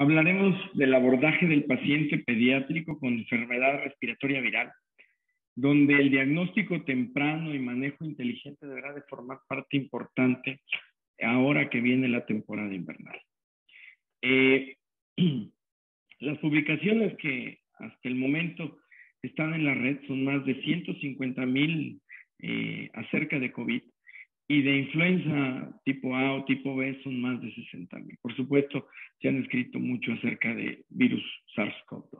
Hablaremos del abordaje del paciente pediátrico con enfermedad respiratoria viral, donde el diagnóstico temprano y manejo inteligente deberá de formar parte importante ahora que viene la temporada invernal. Las publicaciones que hasta el momento están en la red son más de 150,000 acerca de COVID, y de influenza tipo A o tipo B son más de 60,000. Por supuesto, se han escrito mucho acerca de virus SARS-CoV-2.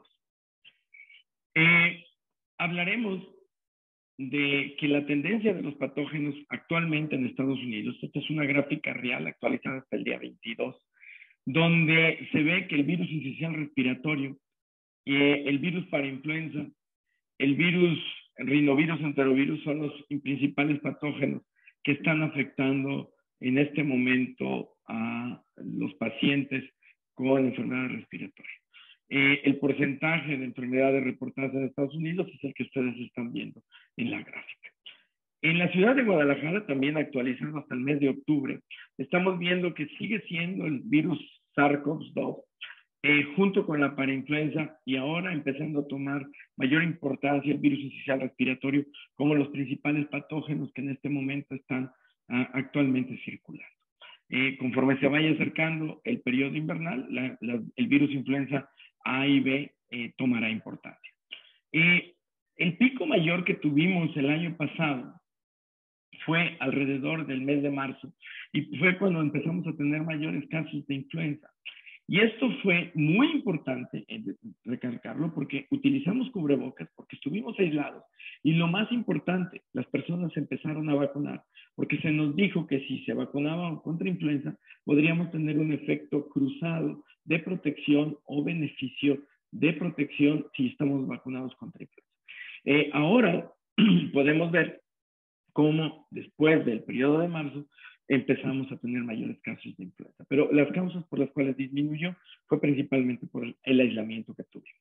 Hablaremos de que la tendencia de los patógenos actualmente en Estados Unidos, esta es una gráfica real actualizada hasta el día 22, donde se ve que el virus incisional respiratorio, el virus para influenza, el virus rinovirus enterovirus son los principales patógenos que están afectando en este momento a los pacientes con enfermedad respiratoria. El porcentaje de enfermedades reportadas en Estados Unidos es el que ustedes están viendo en la gráfica. En la ciudad de Guadalajara, también actualizado hasta el mes de octubre, estamos viendo que sigue siendo el virus SARS-CoV-2 junto con la parainfluenza, y ahora empezando a tomar mayor importancia el virus incisional respiratorio como los principales patógenos que en este momento están actualmente circulando. Conforme se vaya acercando el periodo invernal, el virus influenza A y B tomará importancia. El pico mayor que tuvimos el año pasado fue alrededor del mes de marzo, y fue cuando empezamos a tener mayores casos de influenza. Y esto fue muy importante recalcarlo porque utilizamos cubrebocas, porque estuvimos aislados, y lo más importante, las personas se empezaron a vacunar, porque se nos dijo que si se vacunaban contra influenza podríamos tener un efecto cruzado de protección o beneficio de protección si estamos vacunados contra influenza. Ahora podemos ver cómo después del periodo de marzo empezamos a tener mayores casos de influenza. Pero las causas por las cuales disminuyó fue principalmente por el aislamiento que tuvimos.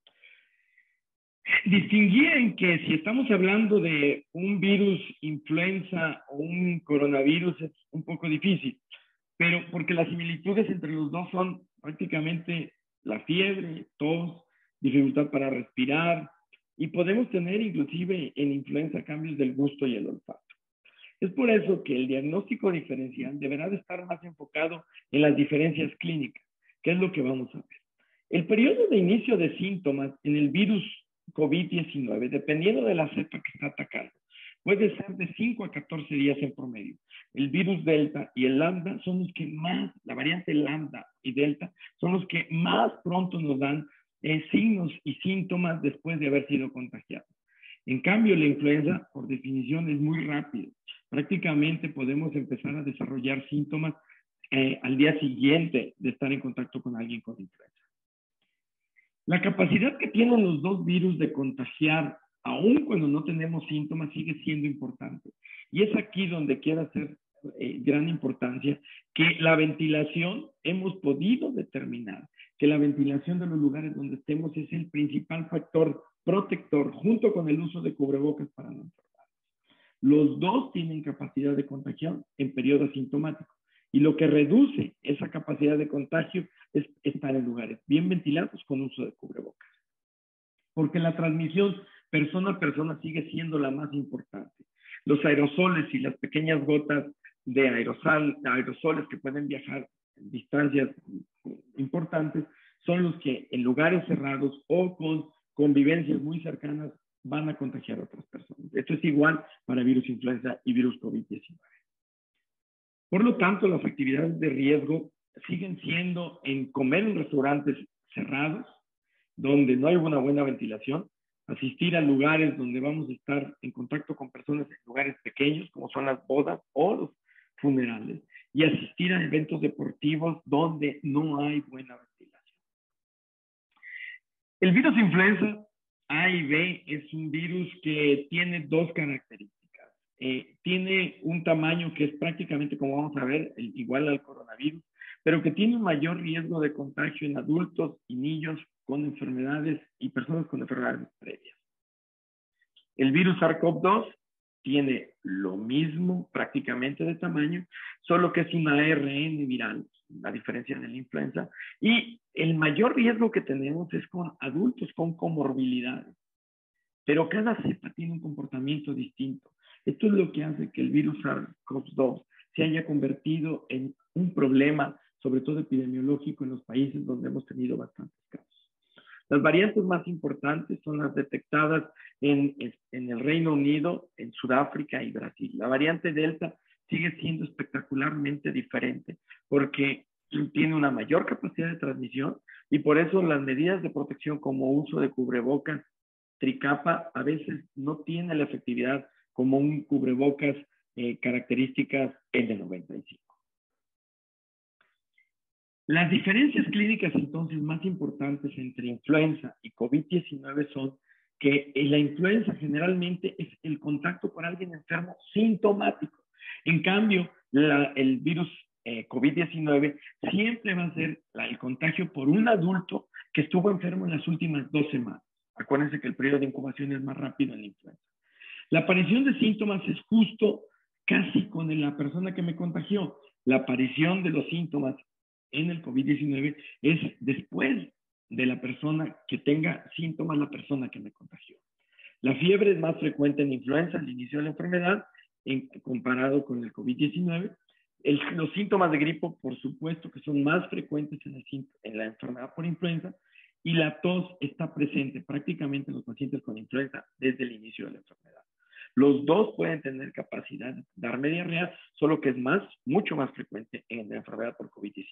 Distinguí en que si estamos hablando de un virus influenza o un coronavirus es un poco difícil, pero porque las similitudes entre los dos son prácticamente la fiebre, tos, dificultad para respirar, y podemos tener inclusive en influenza cambios del gusto y el olfato. Es por eso que el diagnóstico diferencial deberá de estar más enfocado en las diferencias clínicas, que es lo que vamos a ver. El periodo de inicio de síntomas en el virus COVID-19, dependiendo de la cepa que está atacando, puede ser de 5 a 14 días en promedio. El virus Delta y el Lambda son los que más, la variante Lambda y Delta, son los que más pronto nos dan signos y síntomas después de haber sido contagiados. En cambio, la influenza, por definición, es muy rápido. Prácticamente podemos empezar a desarrollar síntomas al día siguiente de estar en contacto con alguien con influenza. La capacidad que tienen los dos virus de contagiar, aun cuando no tenemos síntomas, sigue siendo importante. Y es aquí donde quiero hacer gran importancia que la ventilación, hemos podido determinar que la ventilación de los lugares donde estemos es el principal factor protector, junto con el uso de cubrebocas para no enfermarnos. Los dos tienen capacidad de contagiar en periodo asintomático, y lo que reduce esa capacidad de contagio es estar en lugares bien ventilados con uso de cubrebocas. Porque la transmisión persona a persona sigue siendo la más importante. Los aerosoles y las pequeñas gotas de aerosoles que pueden viajar en distancias importantes son los que en lugares cerrados o con convivencias muy cercanas van a contagiar a otras personas. Esto es igual para virus influenza y virus COVID-19. Por lo tanto, las actividades de riesgo siguen siendo en comer en restaurantes cerrados, donde no hay una buena ventilación, asistir a lugares donde vamos a estar en contacto con personas en lugares pequeños, como son las bodas o los funerales, y asistir a eventos deportivos donde no hay buena ventilación. El virus influenza A y B es un virus que tiene dos características. Tiene un tamaño que es prácticamente, como vamos a ver, igual al coronavirus, pero que tiene un mayor riesgo de contagio en adultos y niños con enfermedades y personas con enfermedades previas. El virus SARS-CoV-2 tiene lo mismo prácticamente de tamaño, solo que es una ARN viral, la diferencia de la influenza, y el mayor riesgo que tenemos es con adultos con comorbilidades, pero cada cepa tiene un comportamiento distinto. Esto es lo que hace que el virus SARS-CoV-2 se haya convertido en un problema, sobre todo epidemiológico, en los países donde hemos tenido bastantes casos. Las variantes más importantes son las detectadas en el Reino Unido, en Sudáfrica y Brasil. La variante Delta sigue siendo espectacularmente diferente porque tiene una mayor capacidad de transmisión y por eso las medidas de protección como uso de cubrebocas, tricapa, a veces no tiene la efectividad como un cubrebocas características N95. Las diferencias clínicas entonces más importantes entre influenza y COVID-19 son que la influenza generalmente es el contacto con alguien enfermo sintomático. En cambio, el virus COVID-19 siempre va a ser el contagio por un adulto que estuvo enfermo en las últimas 2 semanas. Acuérdense que el periodo de incubación es más rápido en la influenza. La aparición de síntomas es justo casi con la persona que me contagió. La aparición de los síntomas en el COVID-19 es después de la persona que tenga síntomas, la persona que me contagió. La fiebre es más frecuente en influenza al inicio de la enfermedad comparado con el COVID-19. Los síntomas de gripe, por supuesto, que son más frecuentes en la enfermedad por influenza, y la tos está presente prácticamente en los pacientes con influenza desde el inicio de la enfermedad. Los dos pueden tener capacidad de darme diarrea, solo que es mucho más frecuente en la enfermedad por COVID-19.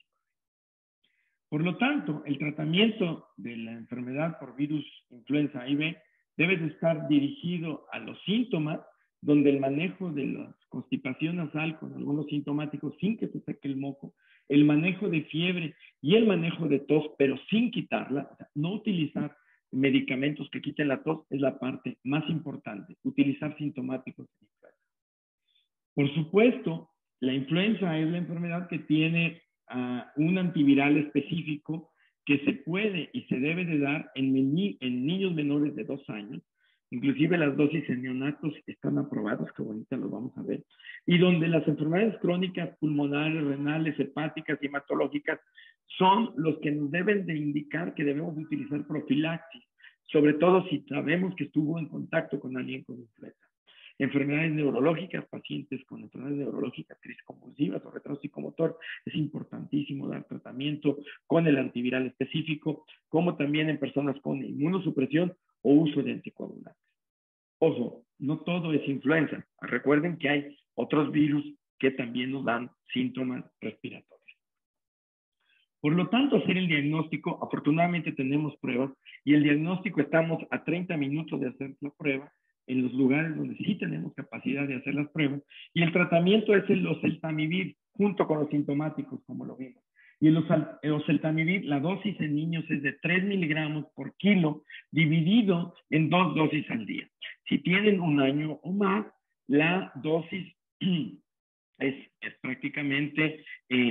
Por lo tanto, el tratamiento de la enfermedad por virus influenza A/B debe de estar dirigido a los síntomas, donde el manejo de la constipación nasal con algunos sintomáticos sin que se seque el moco, el manejo de fiebre y el manejo de tos, pero sin quitarla, o sea, no utilizar medicamentos que quiten la tos es la parte más importante, utilizar sintomáticos de influenza. Por supuesto, la influenza es la enfermedad que tiene un antiviral específico que se puede y se debe de dar en niños menores de 2 años. Inclusive las dosis en neonatos están aprobadas, que ahorita lo vamos a ver, y donde las enfermedades crónicas pulmonares, renales, hepáticas y hematológicas son los que nos deben de indicar que debemos de utilizar profilaxis, sobre todo si sabemos que estuvo en contacto con alguien con influenza. Enfermedades neurológicas, pacientes con enfermedades neurológicas, crisis convulsivas o retraso psicomotor, es importantísimo dar tratamiento con el antiviral específico, como también en personas con inmunosupresión o uso de anticoagulantes. Ojo, no todo es influenza. Recuerden que hay otros virus que también nos dan síntomas respiratorios. Por lo tanto, hacer el diagnóstico, afortunadamente tenemos pruebas, y el diagnóstico estamos a 30 minutos de hacer la prueba, en los lugares donde sí tenemos capacidad de hacer las pruebas, y el tratamiento es el oseltamivir, junto con los sintomáticos, como lo vimos. Y el oseltamivir, la dosis en niños es de 3 miligramos por kilo, dividido en 2 dosis al día. Si tienen 1 año o más, la dosis es prácticamente,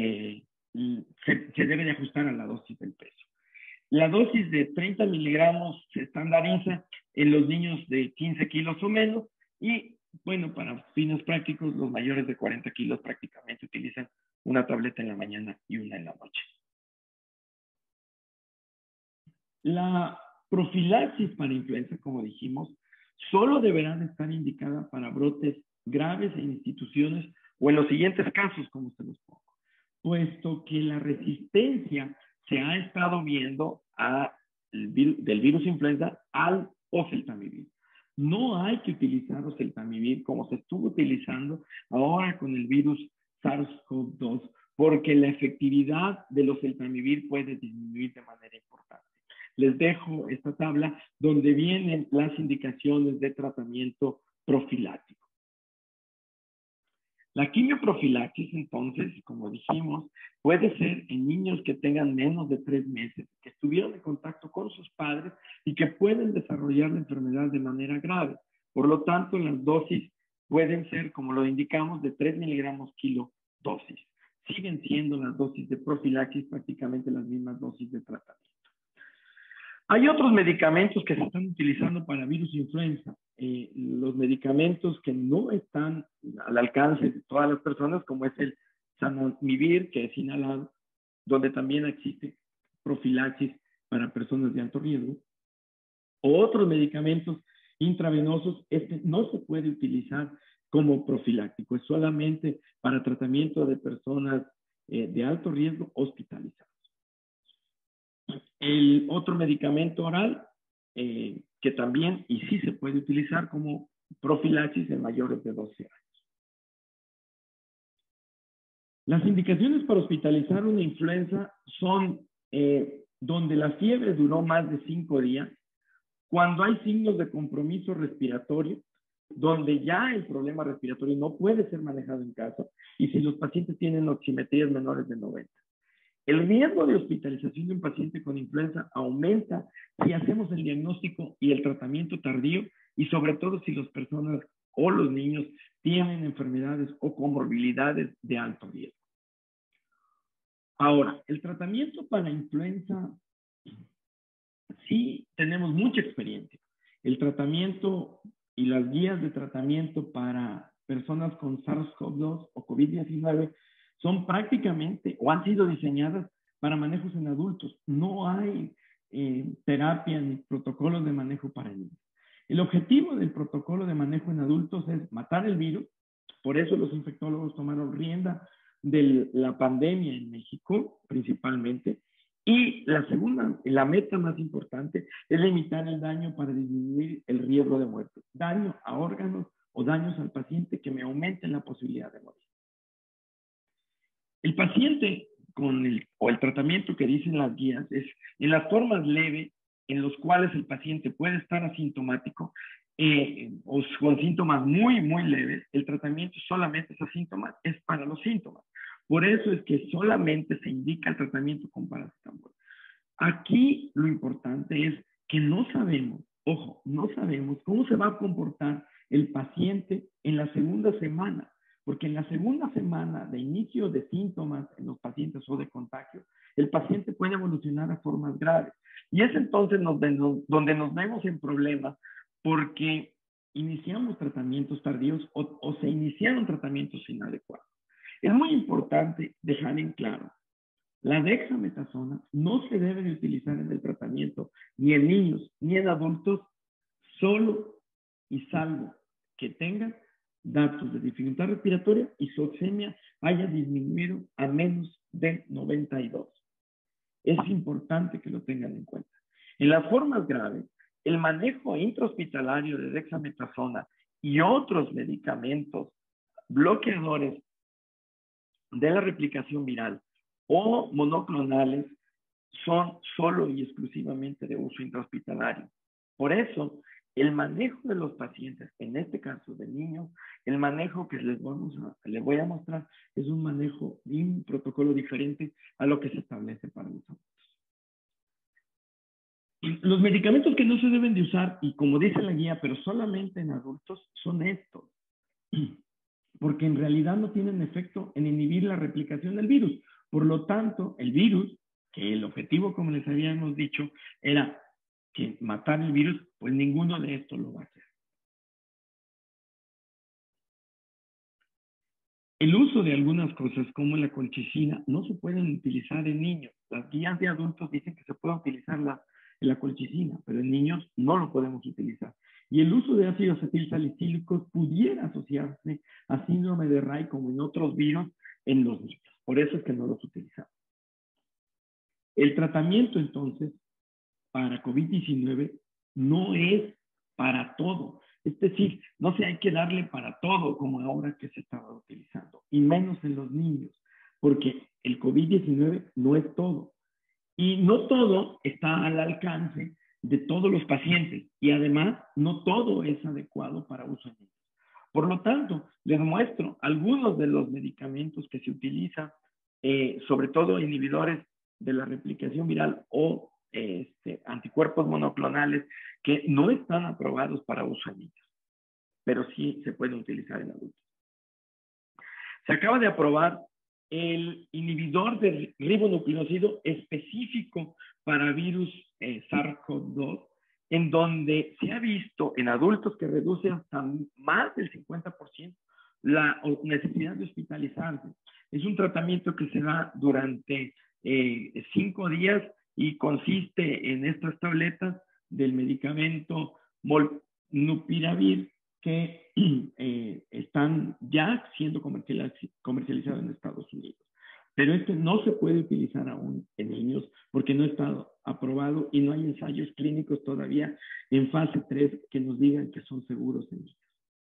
se debe de ajustar a la dosis del peso. La dosis de 30 miligramos se estandariza en los niños de 15 kilos o menos y, bueno, para fines prácticos, los mayores de 40 kilos prácticamente utilizan una tableta en la mañana y una en la noche. La profilaxis para influenza, como dijimos, solo deberá de estar indicada para brotes graves en instituciones o en los siguientes casos, como se los pongo, puesto que la resistencia se ha estado viendo del virus influenza al oseltamivir. No hay que utilizar oseltamivir como se estuvo utilizando ahora con el virus SARS-CoV-2, porque la efectividad del oseltamivir puede disminuir de manera importante. Les dejo esta tabla donde vienen las indicaciones de tratamiento profiláctico. La quimioprofilaxis, entonces, como dijimos, puede ser en niños que tengan menos de 3 meses, que estuvieron en contacto con sus padres y que pueden desarrollar la enfermedad de manera grave. Por lo tanto, las dosis pueden ser, como lo indicamos, de 3 miligramos kilo dosis. Siguen siendo las dosis de profilaxis prácticamente las mismas dosis de tratamiento. Hay otros medicamentos que se están utilizando para virus influenza. Los medicamentos que no están al alcance de todas las personas, como es el zanamivir, que es inhalado, donde también existe profilaxis para personas de alto riesgo, o otros medicamentos intravenosos. Este no se puede utilizar como profiláctico, es solamente para tratamiento de personas de alto riesgo hospitalizadas. El otro medicamento oral, que también y sí se puede utilizar como profilaxis en mayores de 12 años. Las indicaciones para hospitalizar una influenza son donde la fiebre duró más de 5 días, cuando hay signos de compromiso respiratorio, donde ya el problema respiratorio no puede ser manejado en casa, y si los pacientes tienen oximetrías menores de 90. El riesgo de hospitalización de un paciente con influenza aumenta si hacemos el diagnóstico y el tratamiento tardío, y sobre todo si las personas o los niños tienen enfermedades o comorbilidades de alto riesgo. Ahora, el tratamiento para influenza, sí tenemos mucha experiencia. El tratamiento y las guías de tratamiento para personas con SARS-CoV-2 o COVID-19 son prácticamente o han sido diseñadas para manejos en adultos. No hay terapia ni protocolos de manejo para niños. El objetivo del protocolo de manejo en adultos es matar el virus. Por eso los infectólogos tomaron rienda de la pandemia en México, principalmente. Y la meta más importante es limitar el daño para disminuir el riesgo de muerte. Daño a órganos o daños al paciente que me aumenten la posibilidad de morir. El paciente el tratamiento que dicen las guías es en las formas leves, en los cuales el paciente puede estar asintomático o con síntomas muy, muy leves. El tratamiento solamente es para los síntomas. Por eso es que solamente se indica el tratamiento con paracetamol. Aquí lo importante es que no sabemos, ojo, no sabemos cómo se va a comportar el paciente en la segunda semana, porque en la segunda semana de inicio de síntomas en los pacientes o de contagio, el paciente puede evolucionar a formas graves. Y es entonces donde nos vemos en problemas, porque iniciamos tratamientos tardíos o se iniciaron tratamientos inadecuados. Es muy importante dejar en claro: la dexametasona no se debe de utilizar en el tratamiento ni en niños ni en adultos, solo y salvo que tengan datos de dificultad respiratoria y su oxemia haya disminuido a menos de 92. Es importante que lo tengan en cuenta. En las formas graves, el manejo intrahospitalario de dexametasona y otros medicamentos bloqueadores de la replicación viral o monoclonales son solo y exclusivamente de uso intrahospitalario. Por eso, el manejo de los pacientes, en este caso de niños, el manejo que les voy a mostrar es un manejo y un protocolo diferente a lo que se establece para los adultos. Los medicamentos que no se deben de usar, y como dice la guía, pero solamente en adultos, son estos, porque en realidad no tienen efecto en inhibir la replicación del virus. Por lo tanto, el virus, que el objetivo, como les habíamos dicho, era que matar el virus, pues ninguno de estos lo va a hacer. El uso de algunas cosas como la colchicina no se pueden utilizar en niños. Las guías de adultos dicen que se puede utilizar la colchicina, pero en niños no lo podemos utilizar. Y el uso de ácidos acetilsalicílicos pudiera asociarse a síndrome de Raynaud como en otros virus en los niños. Por eso es que no los utilizamos. El tratamiento entonces para COVID-19 no es para todo. Es decir, no se hay que darle para todo como ahora que se estaba utilizando, y menos en los niños, porque el COVID-19 no es todo. Y no todo está al alcance de todos los pacientes, y además no todo es adecuado para uso en niños. Por lo tanto, les muestro algunos de los medicamentos que se utilizan, sobre todo inhibidores de la replicación viral o anticuerpos monoclonales que no están aprobados para uso en niños, pero sí se pueden utilizar en adultos. Se acaba de aprobar el inhibidor de ribonucleócido específico para virus SARS-CoV-2, en donde se ha visto en adultos que reduce hasta más del 50% la necesidad de hospitalizarse. Es un tratamiento que se da durante 5 días y consiste en estas tabletas del medicamento Molnupiravir que están ya siendo comercializados en Estados Unidos. Pero este no se puede utilizar aún en niños porque no está aprobado y no hay ensayos clínicos todavía en fase 3 que nos digan que son seguros en niños.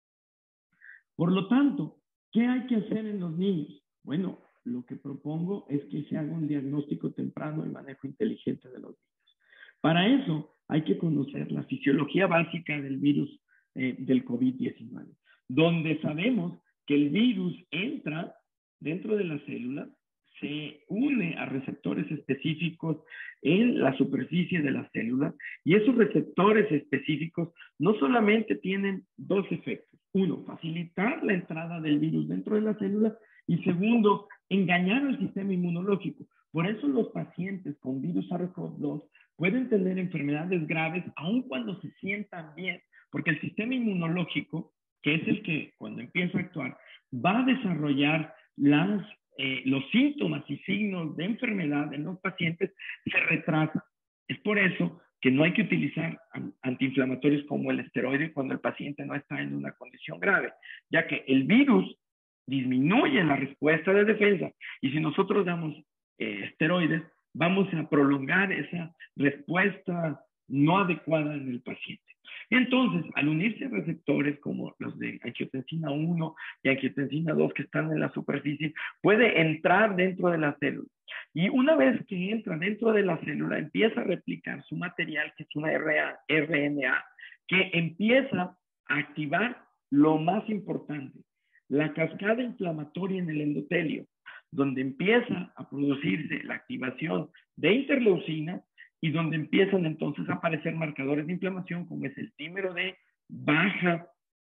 Por lo tanto, ¿qué hay que hacer en los niños? Bueno, lo que propongo es que se haga un diagnóstico temprano y manejo inteligente de los niños. Para eso hay que conocer la fisiología básica del virus del COVID-19, donde sabemos que el virus entra dentro de las células, se une a receptores específicos en la superficie de las células y esos receptores específicos no solamente tienen dos efectos. Uno, facilitar la entrada del virus dentro de la célula y segundo, engañar al sistema inmunológico. Por eso los pacientes con virus SARS-CoV-2 pueden tener enfermedades graves aun cuando se sientan bien, porque el sistema inmunológico, que es el que cuando empieza a actuar, va a desarrollar los síntomas y signos de enfermedad en los pacientes, se retrasa. Es por eso que no hay que utilizar antiinflamatorios como el esteroide cuando el paciente no está en una condición grave, ya que el virus disminuye la respuesta de defensa y si nosotros damos esteroides, vamos a prolongar esa respuesta no adecuada en el paciente. Entonces, al unirse a receptores como los de angiotensina 1 y angiotensina 2 que están en la superficie, puede entrar dentro de la célula. Y una vez que entra dentro de la célula, empieza a replicar su material, que es una RNA, que empieza a activar lo más importante, la cascada inflamatoria en el endotelio, donde empieza a producirse la activación de interleucina y donde empiezan entonces a aparecer marcadores de inflamación como es el tímero D, baja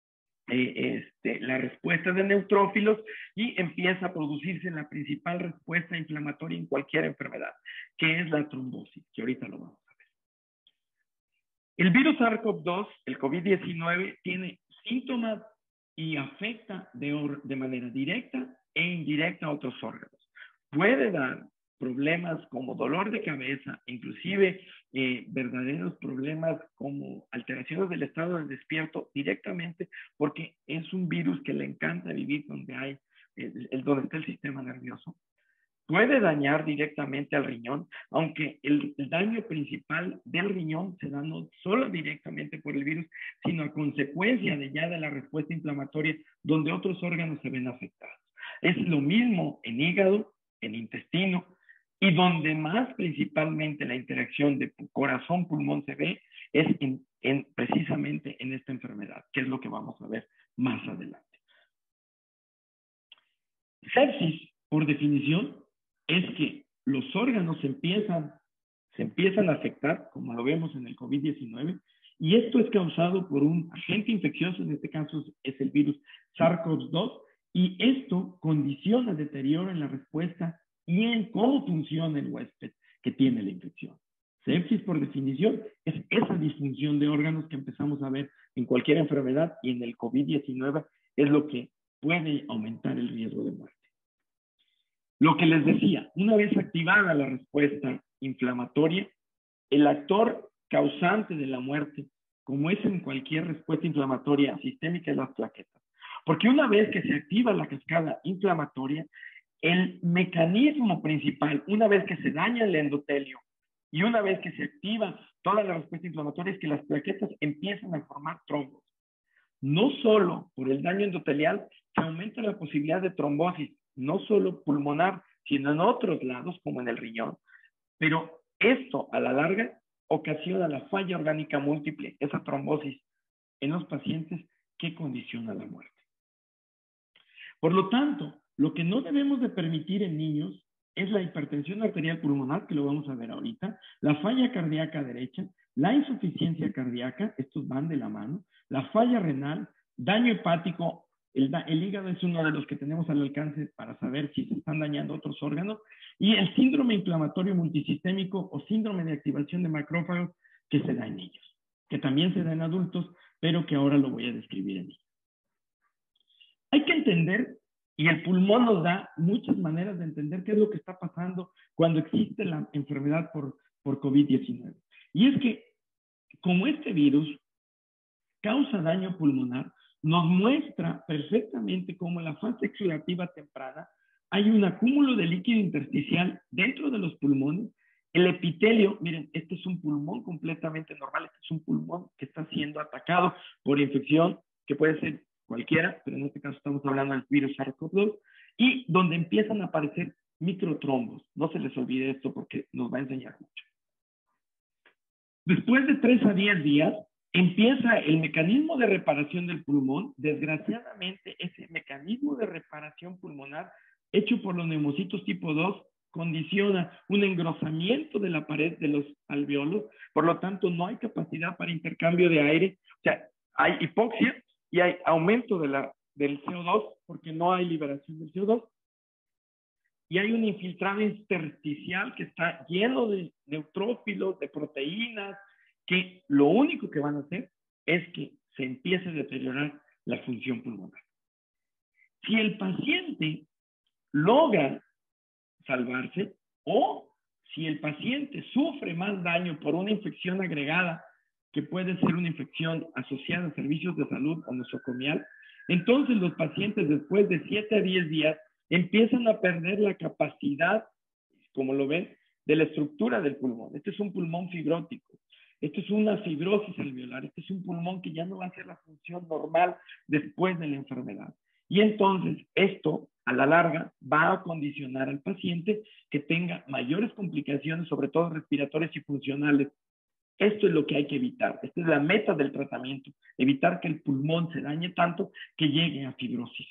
la respuesta de neutrófilos y empieza a producirse la principal respuesta inflamatoria en cualquier enfermedad, que es la trombosis, que ahorita lo vamos a ver. El virus SARS-CoV-2, el COVID-19, tiene síntomas y afecta de manera directa e indirecta a otros órganos. Puede dar problemas como dolor de cabeza, inclusive verdaderos problemas como alteraciones del estado del despierto directamente, porque es un virus que le encanta vivir donde hay, donde está el sistema nervioso. Puede dañar directamente al riñón, aunque el daño principal del riñón se da no solo directamente por el virus, sino a consecuencia de la respuesta inflamatoria, donde otros órganos se ven afectados. Es lo mismo en hígado, en intestino, y donde más principalmente la interacción de corazón-pulmón se ve es precisamente en esta enfermedad, que es lo que vamos a ver más adelante. Sepsis, por definición, es que los órganos se empiezan a afectar, como lo vemos en el COVID-19, y esto es causado por un agente infeccioso, en este caso es el virus SARS-CoV-2, y esto condiciona deterioro en la respuesta y en cómo funciona el huésped que tiene la infección. Sepsis, por definición, es esa disfunción de órganos que empezamos a ver en cualquier enfermedad y en el COVID-19 es lo que puede aumentar el riesgo de muerte. Lo que les decía, una vez activada la respuesta inflamatoria, el actor causante de la muerte, como es en cualquier respuesta inflamatoria sistémica, es las plaquetas. Porque una vez que se activa la cascada inflamatoria, el mecanismo principal, una vez que se daña el endotelio y una vez que se activa toda la respuesta inflamatoria, es que las plaquetas empiezan a formar trombos. No solo por el daño endotelial, se aumenta la posibilidad de trombosis, no solo pulmonar, sino en otros lados, como en el riñón. Pero esto, a la larga, ocasiona la falla orgánica múltiple, esa trombosis, en los pacientes que condiciona la muerte. Por lo tanto, lo que no debemos de permitir en niños es la hipertensión arterial pulmonar, que lo vamos a ver ahorita, la falla cardíaca derecha, la insuficiencia cardíaca, estos van de la mano, la falla renal, daño hepático El hígado es uno de los que tenemos al alcance para saber si se están dañando otros órganos. Y el síndrome inflamatorio multisistémico o síndrome de activación de macrófagos que se da en niños, que también se da en adultos, pero que ahora lo voy a describir en niños. Hay que entender, y el pulmón nos da muchas maneras de entender qué es lo que está pasando cuando existe la enfermedad por COVID-19. Y es que, como este virus causa daño pulmonar, nos muestra perfectamente cómo en la fase exudativa temprana hay un acúmulo de líquido intersticial dentro de los pulmones. El epitelio, miren, este es un pulmón completamente normal, este es un pulmón que está siendo atacado por infección, que puede ser cualquiera, pero en este caso estamos hablando del virus SARS-CoV-2, y donde empiezan a aparecer microtrombos. No se les olvide esto porque nos va a enseñar mucho. Después de 3 a 10 días, empieza el mecanismo de reparación del pulmón. Desgraciadamente, ese mecanismo de reparación pulmonar hecho por los neumocitos tipo 2 condiciona un engrosamiento de la pared de los alveolos, por lo tanto no hay capacidad para intercambio de aire, o sea, hay hipoxia y hay aumento del CO2 porque no hay liberación del CO2. Y hay un infiltrado intersticial que está lleno de neutrófilos, de proteínas, que lo único que van a hacer es que se empiece a deteriorar la función pulmonar. Si el paciente logra salvarse o si el paciente sufre más daño por una infección agregada, que puede ser una infección asociada a servicios de salud o nosocomial, entonces los pacientes después de 7 a 10 días empiezan a perder la capacidad, como lo ven, de la estructura del pulmón. Este es un pulmón fibrótico. Esto es una fibrosis alveolar. Este es un pulmón que ya no va a hacer la función normal después de la enfermedad. Y entonces esto, a la larga, va a condicionar al paciente que tenga mayores complicaciones, sobre todo respiratorias y funcionales. Esto es lo que hay que evitar. Esta es la meta del tratamiento. Evitar que el pulmón se dañe tanto que llegue a fibrosis.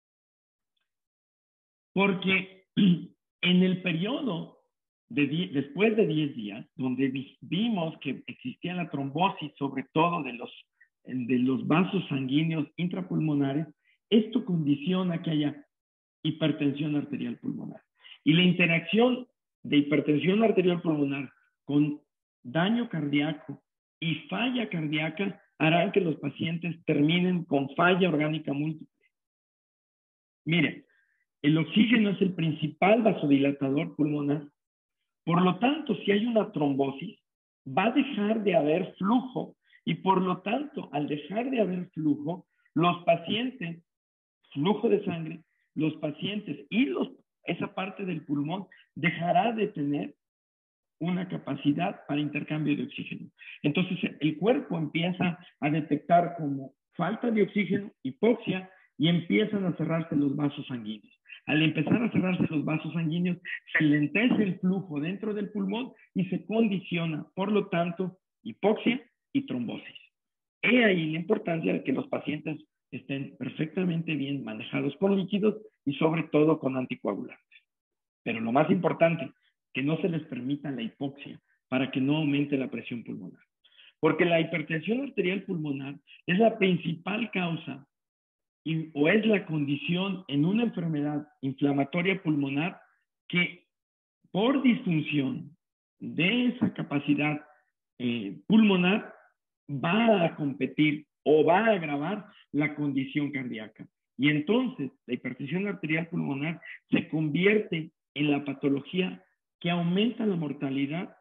Porque en el periodo después de 10 días, donde vimos que existía la trombosis, sobre todo de los vasos sanguíneos intrapulmonares, esto condiciona que haya hipertensión arterial pulmonar. Y la interacción de hipertensión arterial pulmonar con daño cardíaco y falla cardíaca hará que los pacientes terminen con falla orgánica múltiple. Miren, el oxígeno es el principal vasodilatador pulmonar. Por lo tanto, si hay una trombosis, va a dejar de haber flujo y por lo tanto, al dejar de haber flujo, los pacientes, flujo de sangre, los pacientes y esa parte del pulmón dejará de tener una capacidad para intercambio de oxígeno. Entonces, el cuerpo empieza a detectar como falta de oxígeno, hipoxia, y empiezan a cerrarse los vasos sanguíneos. Al empezar a cerrarse los vasos sanguíneos, se lentece el flujo dentro del pulmón y se condiciona, por lo tanto, hipoxia y trombosis. He ahí la importancia de que los pacientes estén perfectamente bien manejados con líquidos y sobre todo con anticoagulantes. Pero lo más importante, que no se les permita la hipoxia para que no aumente la presión pulmonar. Porque la hipertensión arterial pulmonar es la principal causa o es la condición en una enfermedad inflamatoria pulmonar que por disfunción de esa capacidad pulmonar va a competir o va a agravar la condición cardíaca. Y entonces la hipertensión arterial pulmonar se convierte en la patología que aumenta la mortalidad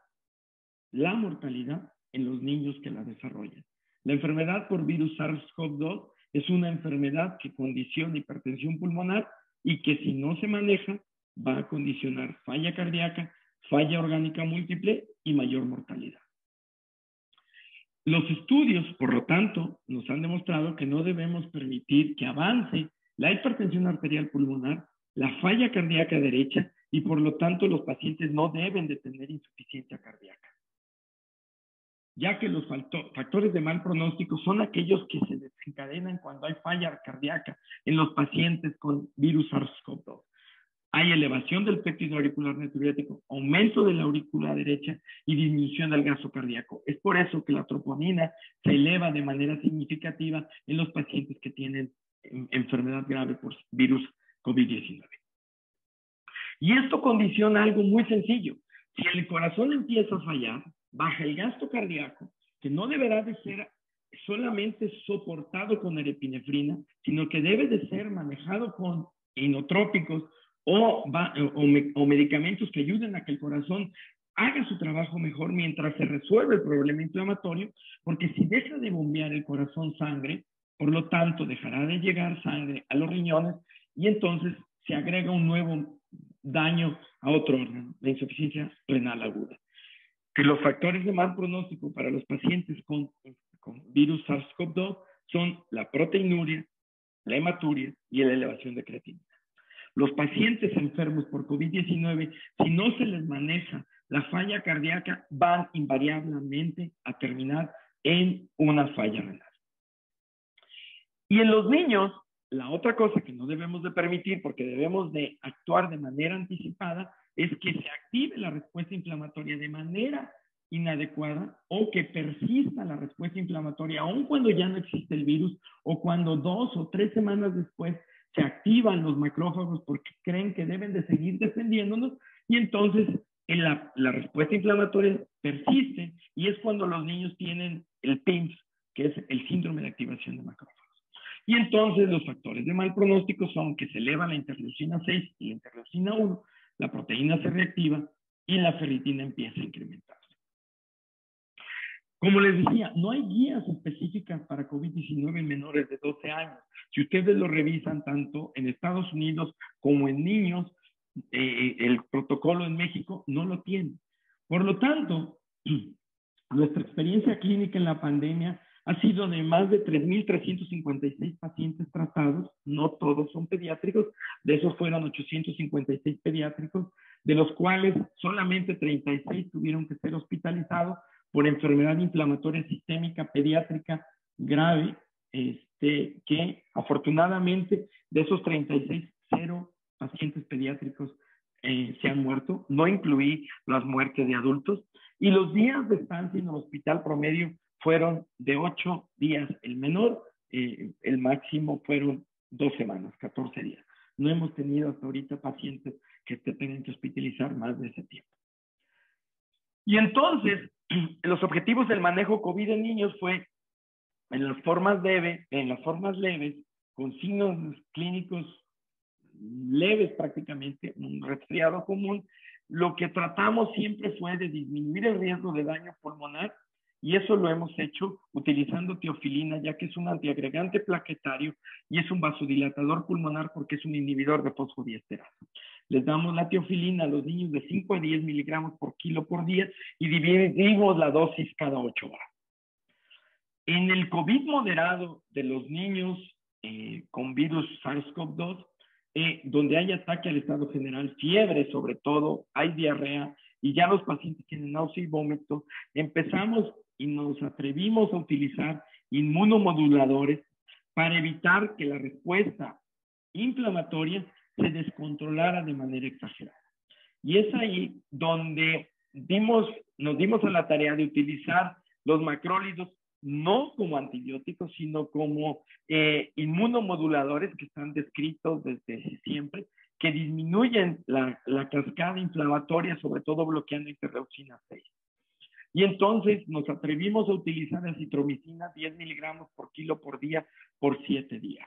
en los niños que la desarrollan. La enfermedad por virus SARS-CoV-2 es una enfermedad que condiciona hipertensión pulmonar y que si no se maneja va a condicionar falla cardíaca, falla orgánica múltiple y mayor mortalidad. Los estudios, por lo tanto, nos han demostrado que no debemos permitir que avance la hipertensión arterial pulmonar, la falla cardíaca derecha y por lo tanto los pacientes no deben de tener insuficiencia cardíaca, ya que los factores de mal pronóstico son aquellos que se desencadenan cuando hay falla cardíaca en los pacientes con virus SARS-CoV-2. Hay elevación del péptido auricular natriurético, aumento de la aurícula derecha y disminución del gasto cardíaco. Es por eso que la troponina se eleva de manera significativa en los pacientes que tienen enfermedad grave por virus COVID-19. Y esto condiciona algo muy sencillo. Si el corazón empieza a fallar, baja el gasto cardíaco, que no deberá de ser solamente soportado con erepinefrina, sino que debe de ser manejado con inotrópicos o medicamentos que ayuden a que el corazón haga su trabajo mejor mientras se resuelve el problema inflamatorio, porque si deja de bombear el corazón sangre, por lo tanto dejará de llegar sangre a los riñones y entonces se agrega un nuevo daño a otro órgano, la insuficiencia renal aguda. Que los factores de mal pronóstico para los pacientes con virus SARS-CoV-2 son la proteinuria, la hematuria y la elevación de creatinina. Los pacientes enfermos por COVID-19, si no se les maneja la falla cardíaca, van invariablemente a terminar en una falla renal. Y en los niños, la otra cosa que no debemos de permitir, porque debemos de actuar de manera anticipada, es que se active la respuesta inflamatoria de manera inadecuada o que persista la respuesta inflamatoria, aun cuando ya no existe el virus o cuando 2 o 3 semanas después se activan los macrófagos porque creen que deben de seguir defendiéndonos y entonces la respuesta inflamatoria persiste y es cuando los niños tienen el PIMS, que es el síndrome de activación de macrófagos. Y entonces los factores de mal pronóstico son que se eleva la interleucina 6 y la interleucina 1, la proteína se reactiva y la ferritina empieza a incrementarse. Como les decía, no hay guías específicas para COVID-19 en menores de 12 años. Si ustedes lo revisan tanto en Estados Unidos como en niños, el protocolo en México no lo tiene. Por lo tanto, nuestra experiencia clínica en la pandemia ha sido de más de 3.356 pacientes tratados, no todos son pediátricos, de esos fueron 856 pediátricos, de los cuales solamente 36 tuvieron que ser hospitalizados por enfermedad inflamatoria sistémica pediátrica grave, que afortunadamente de esos 36, 0 pacientes pediátricos se han muerto, no incluí las muertes de adultos, y los días de estancia en el hospital promedio fueron de 8 días el menor, el máximo fueron 2 semanas, 14 días. No hemos tenido hasta ahorita pacientes que se tengan que hospitalizar más de ese tiempo. Y entonces, los objetivos del manejo COVID en niños fue en las formas leves, con signos clínicos leves prácticamente, un resfriado común, lo que tratamos siempre fue de disminuir el riesgo de daño pulmonar y eso lo hemos hecho utilizando teofilina, ya que es un antiagregante plaquetario y es un vasodilatador pulmonar porque es un inhibidor de fosfodiesterasa. Les damos la teofilina a los niños de 5 a 10 miligramos por kilo por día y dividimos la dosis cada 8 horas. En el COVID moderado de los niños con virus SARS-CoV-2, donde hay ataque al estado general, fiebre sobre todo, hay diarrea y ya los pacientes tienen náusea y vómito, empezamos y nos atrevimos a utilizar inmunomoduladores para evitar que la respuesta inflamatoria se descontrolara de manera exagerada. Y es ahí donde nos dimos a la tarea de utilizar los macrólidos no como antibióticos, sino como inmunomoduladores que están descritos desde siempre, que disminuyen la cascada inflamatoria, sobre todo bloqueando interleucina 6. Y entonces nos atrevimos a utilizar acitromicina 10 miligramos por kilo por día por 7 días.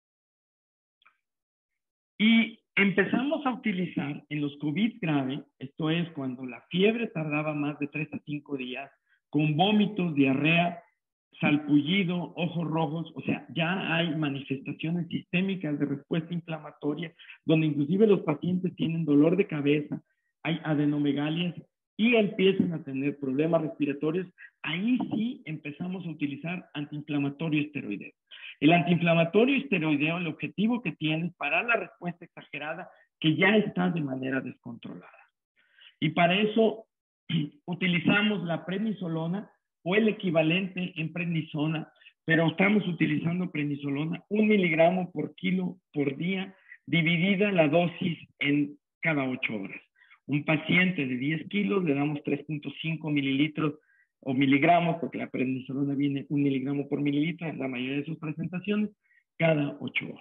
Y empezamos a utilizar en los COVID grave, esto es cuando la fiebre tardaba más de 3 a 5 días, con vómitos, diarrea, salpullido, ojos rojos, o sea, ya hay manifestaciones sistémicas de respuesta inflamatoria, donde inclusive los pacientes tienen dolor de cabeza, hay adenomegalias y empiezan a tener problemas respiratorios, ahí sí empezamos a utilizar antiinflamatorio esteroideo. El antiinflamatorio esteroideo, el objetivo que tiene es parar la respuesta exagerada que ya está de manera descontrolada. Y para eso utilizamos la prednisolona o el equivalente en prednisona, pero estamos utilizando prednisolona 1 miligramo por kilo por día, dividida la dosis en cada 8 horas. Un paciente de 10 kilos le damos 3.5 mililitros o miligramos, porque la prednisolona viene 1 miligramo por mililitro en la mayoría de sus presentaciones, cada 8 horas.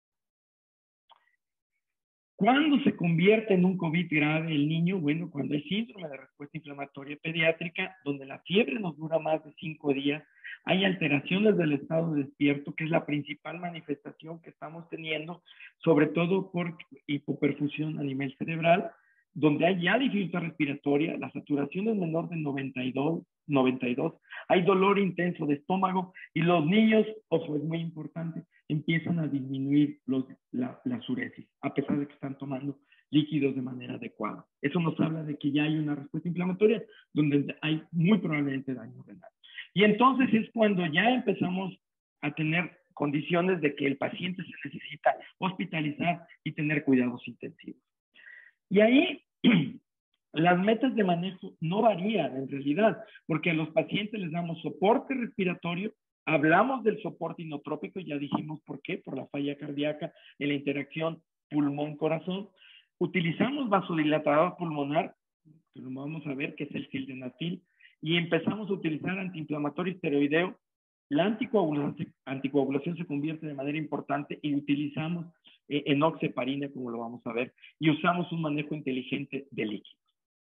¿Cuándo se convierte en un COVID grave el niño? Bueno, cuando hay síndrome de respuesta inflamatoria pediátrica, donde la fiebre nos dura más de 5 días, hay alteraciones del estado de despierto, que es la principal manifestación que estamos teniendo, sobre todo por hipoperfusión a nivel cerebral, donde hay ya dificultad respiratoria, la saturación es menor de 92, hay dolor intenso de estómago y los niños, ojo, es muy importante, empiezan a disminuir la uresis, a pesar de que están tomando líquidos de manera adecuada. Eso nos habla de que ya hay una respuesta inflamatoria donde hay muy probablemente daño renal. Y entonces es cuando ya empezamos a tener condiciones de que el paciente se necesita hospitalizar y tener cuidados intensivos. Y ahí las metas de manejo no varían en realidad, porque a los pacientes les damos soporte respiratorio, hablamos del soporte inotrópico, ya dijimos por qué, por la falla cardíaca en la interacción pulmón-corazón. Utilizamos vasodilatador pulmonar, que lo vamos a ver, que es el sildenafil, y empezamos a utilizar antiinflamatorio esteroideo. La anticoagulación se convierte de manera importante y utilizamos enoxaparina, como lo vamos a ver, y usamos un manejo inteligente de líquidos.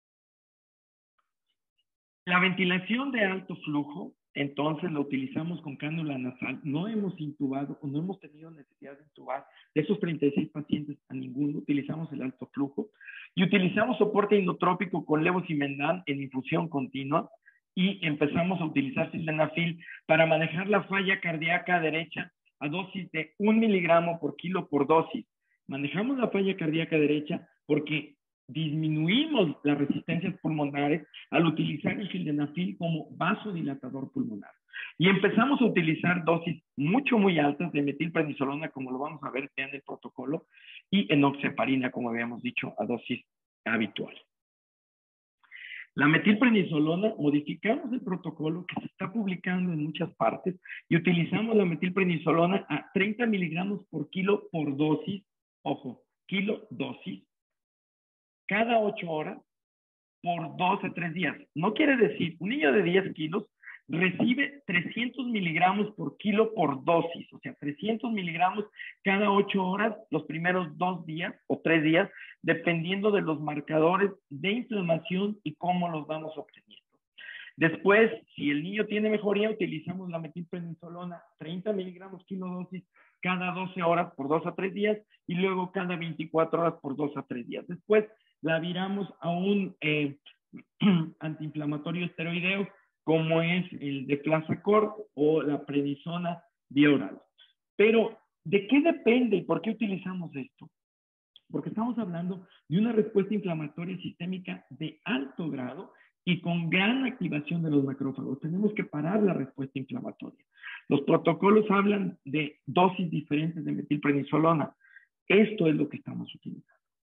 La ventilación de alto flujo, entonces lo utilizamos con cánula nasal. No hemos intubado o no hemos tenido necesidad de intubar. De esos 36 pacientes, a ninguno utilizamos el alto flujo. Y utilizamos soporte inotrópico con levosimendan en infusión continua. Y empezamos a utilizar sildenafil para manejar la falla cardíaca derecha a dosis de 1 miligramo por kilo por dosis. Manejamos la falla cardíaca derecha porque disminuimos las resistencias pulmonares al utilizar el sildenafil como vasodilatador pulmonar. Y empezamos a utilizar dosis muy altas de metilprednisolona, como lo vamos a ver en el protocolo, y enoxaparina, como habíamos dicho, a dosis habitual. La metilprednisolona, modificamos el protocolo que se está publicando en muchas partes y utilizamos la metilprednisolona a 30 miligramos por kilo por dosis, ojo, kilo dosis, cada 8 horas por 2 a 3 días. No quiere decir, un niño de 10 kilos recibe 300 miligramos por kilo por dosis, o sea, 300 miligramos cada 8 horas, los primeros 2 días o 3 días, dependiendo de los marcadores de inflamación y cómo los vamos obteniendo. Después, si el niño tiene mejoría, utilizamos la metilprednisolona 30 miligramos kilo dosis cada 12 horas por 2 a 3 días y luego cada 24 horas por 2 a 3 días. Después la viramos a un antiinflamatorio esteroideo como es el de Deflazacort o la prednisona bioral. Pero, ¿de qué depende y por qué utilizamos esto? Porque estamos hablando de una respuesta inflamatoria sistémica de alto grado y con gran activación de los macrófagos. Tenemos que parar la respuesta inflamatoria. Los protocolos hablan de dosis diferentes de metilprednisolona. Esto es lo que estamos utilizando.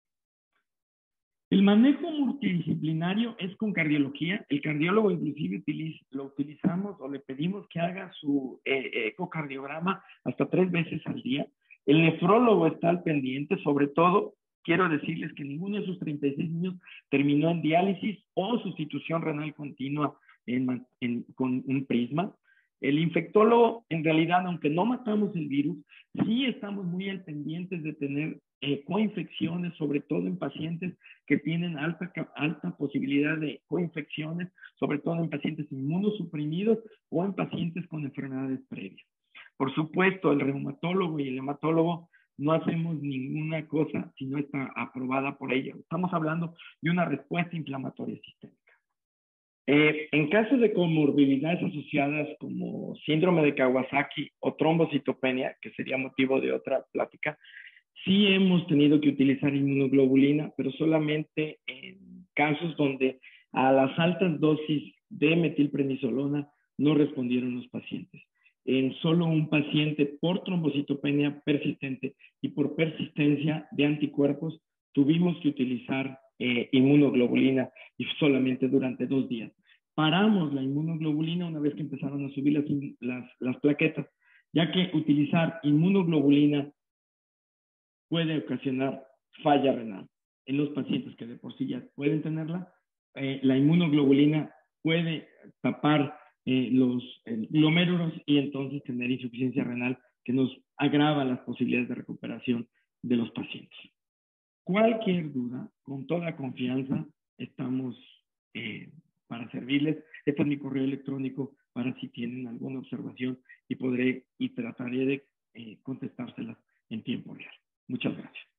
El manejo multidisciplinario es con cardiología. El cardiólogo inclusive lo utilizamos o le pedimos que haga su ecocardiograma hasta 3 veces al día. El nefrólogo está al pendiente, sobre todo, quiero decirles que ninguno de sus 36 niños terminó en diálisis o sustitución renal continua con un prisma. El infectólogo, en realidad, aunque no matamos el virus, sí estamos muy al pendientes de tener coinfecciones, sobre todo en pacientes que tienen alta posibilidad de coinfecciones, sobre todo en pacientes inmunosuprimidos o en pacientes con enfermedades previas. Por supuesto, el reumatólogo y el hematólogo no hacemos ninguna cosa si no está aprobada por ellos. Estamos hablando de una respuesta inflamatoria sistémica. En casos de comorbilidades asociadas como síndrome de Kawasaki o trombocitopenia, que sería motivo de otra plática, sí hemos tenido que utilizar inmunoglobulina, pero solamente en casos donde a las altas dosis de metilprednisolona no respondieron los pacientes. En solo un paciente por trombocitopenia persistente y por persistencia de anticuerpos tuvimos que utilizar inmunoglobulina y solamente durante 2 días. Paramos la inmunoglobulina una vez que empezaron a subir las plaquetas, ya que utilizar inmunoglobulina puede ocasionar falla renal en los pacientes que de por sí ya pueden tenerla. La inmunoglobulina puede tapar los glomérulos y entonces tener insuficiencia renal que nos agrava las posibilidades de recuperación de los pacientes. Cualquier duda, con toda confianza, estamos para servirles. Este es mi correo electrónico para si tienen alguna observación y podré y trataré de contestárselas en tiempo real. Muchas gracias.